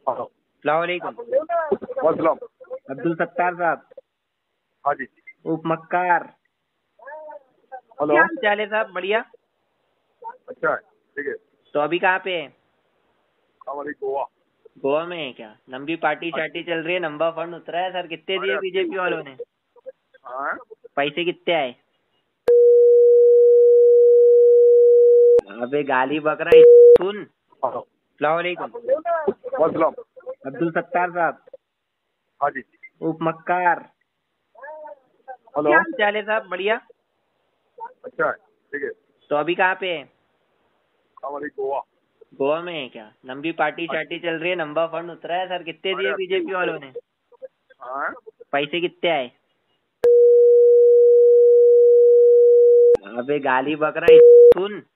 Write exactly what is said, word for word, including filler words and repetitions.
हाँ अस्सलामुअलैकुम। वालेकुम। अब्दुल सत्तार साहब, हाँ जी। उप मक्कार, हेलो। क्या हाल चाल है साहब? बढ़िया। अच्छा है, ठीक है। तो अभी कहाँ पे है? हमारी गोवा। गोवा में है क्या? लंबी पार्टी हाँ शार्टी चल रही है, नंबर फंड उतरा है सर? कितने अरे दिए अच्छी बीजेपी वालों ने? हाँ पैसे कितने आए? अबे गाली बक रहा है, सुन। हाँ अस्सलामुअलैकुम। वालेकुम। अब्दुल सत्तार साहब, हाँ जी। उप मक्कार, हेलो। क्या हाल चाल है साहब? बढ़िया। अच्छा है, ठीक है। तो अभी कहाँ पे है? हमारी गोवा। गोवा में है क्या? लंबी पार्टी हाँ शार्टी चल रही है, नंबर फंड उतरा है सर? कितने अरे दिए अच्छी बीजेपी वालों ने? हाँ पैसे कितने आए? अबे गाली बक रहा है, सुन।